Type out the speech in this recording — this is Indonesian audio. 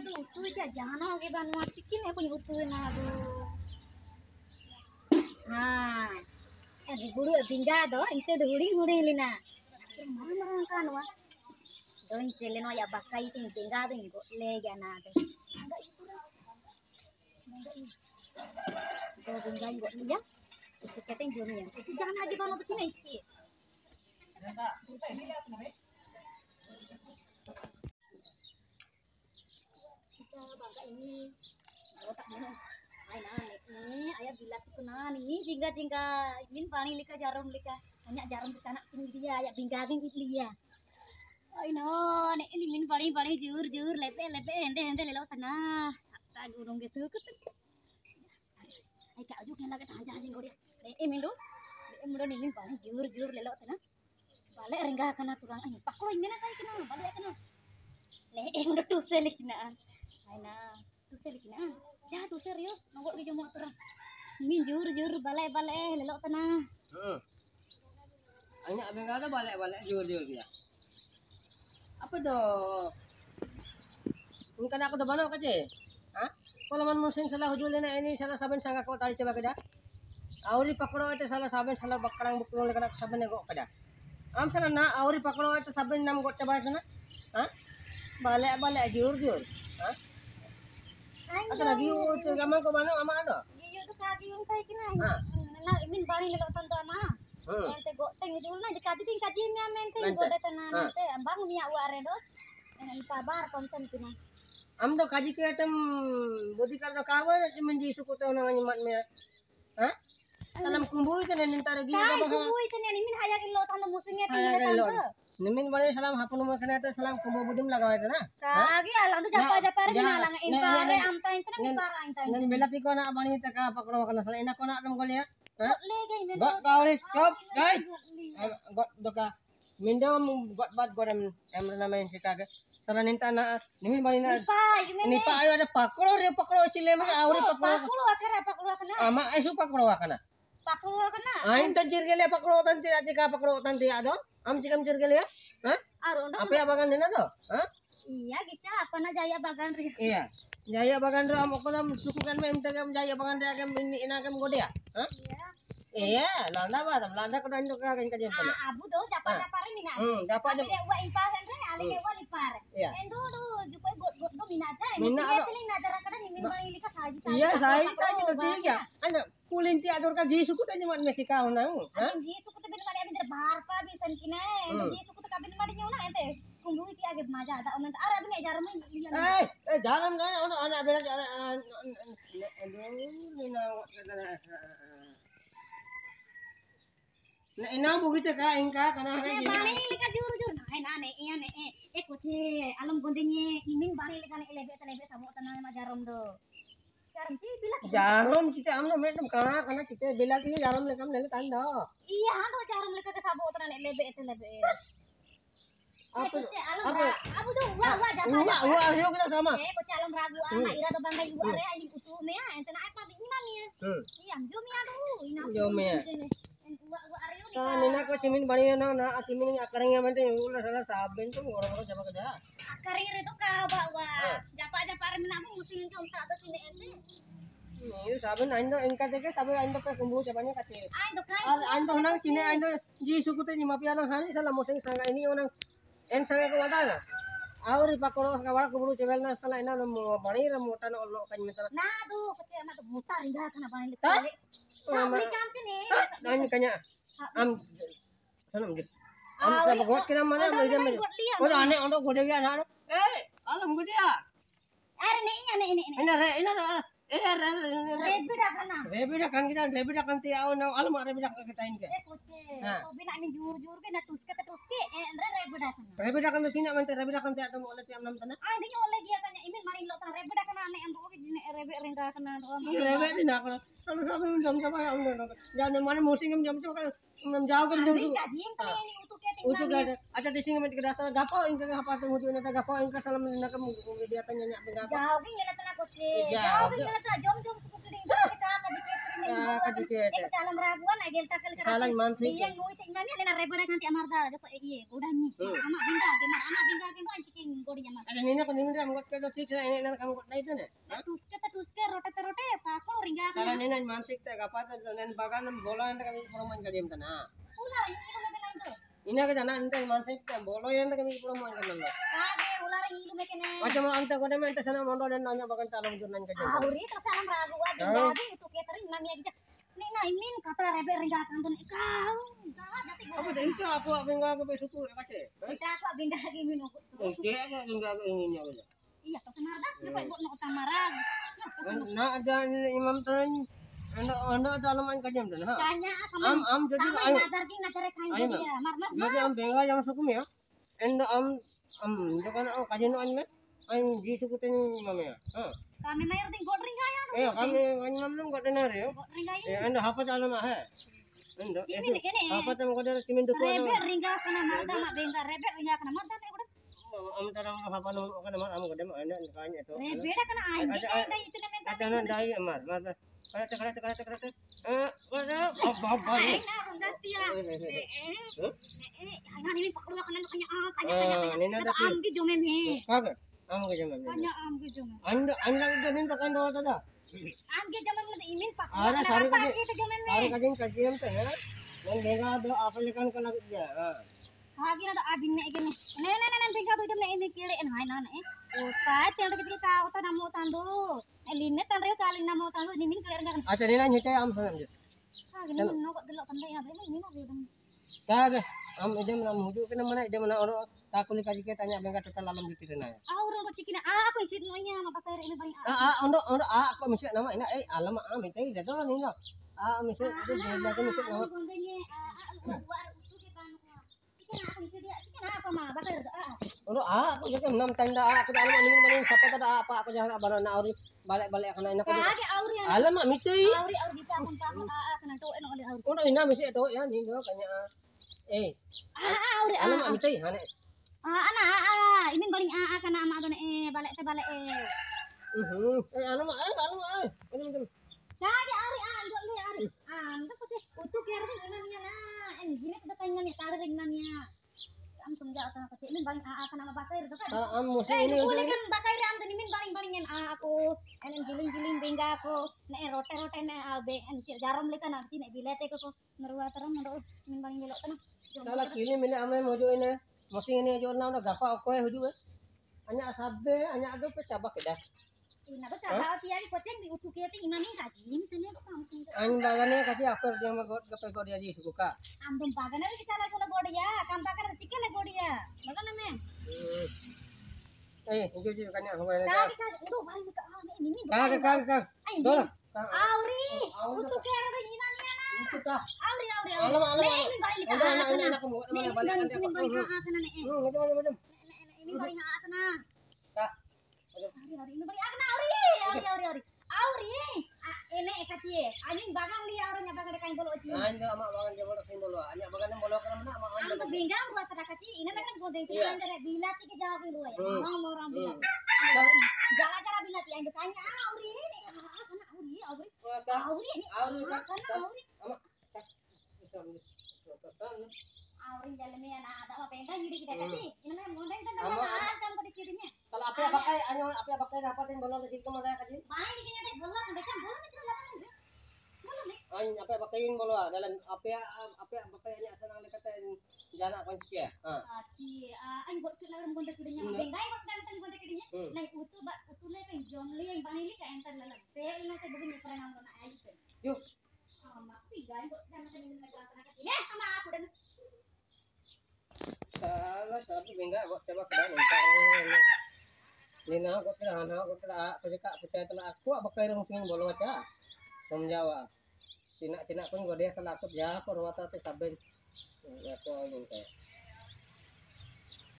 utuh aja jangan oke ban mau cikin aku utuh na aduh. Nah, di buru tinggal do, inte do huring lina. Marah kan wa. Do inte lino ya bakai tinggal do ingo lega na do. Enggak itu. Do tinggal ingo ya. Itu keteng jomnya. Itu jangan aja ban mau cina iski. Kita bangga ini. Otak mana? Ini ayah bilang tuh nah ini jingga ini paling lika jarum lika banyak jarum kecanak tinggi dia ayah binggating itu dia. Ay no, ini min paling jur lepe hende lelo tanah. Sakta gunung gitu ket. Ay kak juga lagi aja jinggo dia. Min do. Mudah nih min paling jur lelo tanah. Balik renggah kana turang ay paklo ini kai kena balik kana. Udah tuh selikna. Ay na, tuh selikna. Ja tuh serius nongol ke jomok turang. Min jur balik lelo tanah. Hanya abang kata balik jur dia. Apa do? Mungkin aku do mana kaje? Hah? Kalau man musim salah hujul ini salah saben sangka kau tadi coba kada. Auri pakro itu salah saben salah bakarang bukul lekana saben nego kada. Am salah na auri pakro itu saben nam got coba sana. Hah? Balik jur. Hah? Atau lagi itu gaman kau mana ama ada? Iya tuh kaki yung kayak gini. Nah, min bani lelo tanto ama. Ente go teng itu na dikati ting kaji mi amente go de tanah mente ambang mi awa redo. Ini pabar konsen kina. Am do kaji ke atem bodi kar do kawan menji suku tau nang nyimat me. Hah? Salam kumbui kan nintar gini ka ba. Kumbui kan ini min hayak illo tanto musimnya tinggal tanto. Nimin bani salam hapun mo kana ta salam kumbu budum lagaw ita na. Kagi alang tu japa rin alang impare amta inta nang impara inta. Nan belati ko na bani ta ka pakro kana sala ina ko na atam golya. Ha? Lega ini. Got kauris stop guys. Got doka mindo got bad godam emra main sikage. Sala ninta na nimin bani na. Ni pa ayo ada pakro chile ma auri pakro kana. Ama isu pakro kana. Pakro kana. Ain ta jirgele pakro tan ti atika pakro tan ti ado. Am cikam jirgele ya? Hah? Apa ya bagan dina to? Hah? Iya kita apa na jaya bagan ri. Iya. Jaya bagan ro am ko nam suku kan mem tagam jaya bagan da gam ini ina gam gode ya? Hah? Iya. Landa ba tam landa ko dan do ka kan ka jam tala. Abu do japa ri mina. Dapat de wa impar andre ali ke wa lipar. Endo do jupai do mina aja. Mina teling nadara kada ni min bang ilika saji. Iya, saji do tiga. Anda kulinti ador ka gi suku tan man mesika unang. Hah? Gi suku te bin mari abin barpa bi san kina. Gi suku te kabin mari nyona ente. Kumbu iti age maja ada omen ara bin jarum liyan. Jaram na ono ana bela nina ina begitu ka ingka kana hanya bani lika jur nah ne iya ne koce alam gondenya imin bani lika ne lebe samo tanah ma jarum do jarum ti bilang jarum kita amno medem kana kita bela ti jarum lekam nele tanda iya do jarum lika ke sabo tanah ne lebe apa abu do wa japa ayo kita sama koce alam ragu ama ira do banggai gua are ini utu me ente na apa ini mami iya jomi ado ina jomi nina ko cimin bani na atimin akarang yaman te ulah salah saben tu orang-orang japa kada akarang itu ka bawa japa re mina musim jom sa do sini ente ini saben aindo engka teke saben aindo ka kumbu japanya kate aindo kai aindo nang cine aindo ji suku te nyima piano hali salah musim sanga ini orang en sanga ko wada auri pakoro ka kuburu cebel na salah ina no bani ra mota no lo kan mitala na do kete na do muta ringa kana bani le Beli kam sini. Nanya kanya. Am sanam gitu. Am ka bagot kira mana meja meja. Oh ane ondo gode ya na. Alam gode ya. Are ne ini. Rebida kan kita rebida kan ti aw na alam rebida kan kita ini. Koce. Oh bina ini jur ke na tuske endre rebida kan. Rebida kan tina man rebida kan ti atam oleh ti am nam tanah. Ini oleh dia tanya imin mari lo tan rebida kan ane ando ke dine rebe ringka kan ando. Rebe dina kan. Kalau saben jam apa ya ando. Jangan mana musim jam kan jauh kan jam tu. Ini utuk ada. Ada di sini mati kedasa gapo ingka apa tu mutu neta gapo ingka salam nena kamu dia tanya nyak gapo. Jauh ni neta na koce. Jauh ni neta jom suku keding kita ka dikit kaji ke Ek calon raguan agel takal salan man sih Iya nuit ingami ana rebada kanti amarda joko iye udanyi. Ama binga ke mo antiking godi amar. ada nina ko nina mo ko do tik ini nan kamu ko dai tane Tuske rote pako ringga kan. salan nina man sih ta kapata nan bagan bola anda kami promoan kajem tana Ular ini kan lain tuh. ina ka jana anda man sih ta bolo anda kami promoan kan nan Kage ular ini mekene. macam anta ko dem anta sana mondo dan nanya bagan calon jurnan kajem Auri tersalam raguan binga itu catering nami aja. Nek imin kata rebe ringga kan tuh ikau. Dati apa dah itu aku binga ko besuku kace Kita aku binga lagi minum. oke ka binga ko ingin ya Iya, to semarda, nya kok no tamarag. na ada imam tan anda dalam an kajem dan ha Kanya sama am jadi sama ayo nazar ki nazar kain Ayo, dia. Mar jadi am benga yang sukum ya and jangan kajen an me am ji sukutin imam ya ha kami mayor ting god ringga ya. kami imam belum kau dengar ya God ringga ya. anda hafat alam ah anda Ini kene. hafat am kau dengar simin duku Rebe ringga kana marda mak benga rebe ringga kana marda nek udah. am tarang hafat am kau dengar am kau dengar anda kanya itu Rebe dah kana anjing ada itu namanya. ada nan dai amar mar kereta apa Nah, rendah dia. Hanya ini pakru kana kanya nina kata am ki jome me. kaget am kau dengar Kanya am ki jome. anda itu nin tekan dua tada Am ki jome mun imin pakru Ada kana sari apa kaji- ki jome me. Hari kajian kajian teh ya. Dan bega do apa lekan kena dia. Kagi na da abin na igene. Ne bingka tu jam na ini kiri en hai na na eh. Utai tiang kecil ka uta namo tandu. Line tan reo kaling namo tandu ni min clear kan. Acha nina nyete am sanam je. Kagi ni no kok delok pandai na ini no bidan. Kage am ide mana muju kena mana ide mana oro takuli kaji ke tanya bega total alam di na. Aurang ko cikina aku isi no nya ma pakai ini paling Ondo aku mesti nama ina alam am itu ide do nina. Mesti itu beda ke mesti nama. Gondenya luar utu ke kan. Cikina aku isi dia cikina apa ma pakai Ondo aku jadi enam tanda aku alam ini mana siapa tada apa aku jangan abana na ori balik kena ina ko. Kagi auri yang Alam mesti. auri kita pun pakai kana to en oleh auri. Ondo ina mesti itu ya nih kanya Auri alam mesti hane. Ana ini paling kana ama bane balik te balik Alam betul. Kage auri ndok li auri. Ndak pati utuk ya rin nanya na. En gine kada kanya ni tare rin nanya. Am tumja ata pati ini paling kana ama bakay rin ka. Am mesti ini Boleh kan bakay rin am tani min paling aku en giling bingga aku ne rote ne albe en jarom li kana sini bilete ko ngerwa terang ndok min paling gelok tan. salah kini mini ame mojo ini masih ini jual na udah gapa oke huju hanya sabbe hanya ada pecabak dah Ina ba ta tiari koceng di utuk ya ti imani kajim tani ko samsung. ang bagane kasi after dia magot gape ko dia di suka Ambum bagana ri chala chala godiya kam bakar chicken godiya bagana me huju kanya huwa kage kage udo bari ka ini kag ai dora auri utuk ya ri imani na suka auri alam ne ini bari ka anak kamu ne balik kan ini bari ka kana ne macam ini bari ka kana kak hari ini bari kana auri ene ekacie ani bagang li auri nya bagang kain bolo ci anda ama bagan dia boleh simbol hanya bagan bolo kana mana ama am to bingam buat kati ina kan godeng ti andere bilati ke jawa lu ya orang bilang jala bilati ando tanya auri ini kana auri ini kana auri Aurin jalan ya nah ada apa yang jadi kita tadi ini mah modern kan ada jam kode kirinya kalau apa pakai dapatin bolo di situ mana kaji main di sini ada bola kan becam bola macam mana bola nih apa pakein bolo dalam apa pakai hanya asal nang lekatin jana kunci ya Aki, an buat dalam kontak kirinya bengai buat dalam kontak kirinya nah utu nih kan jomli yang bani li kayak entar dalam pel nanti begini pernah nggak nak aja yuk sama tiga buat dalam ini ya sama aku dan salah satu bengga buat coba kedan minta Nina ko kira hana ko kira percaya telah aku pakai rong sing bolo aja Jawa tina pun gode salah aku ja ko wata te saben ya ko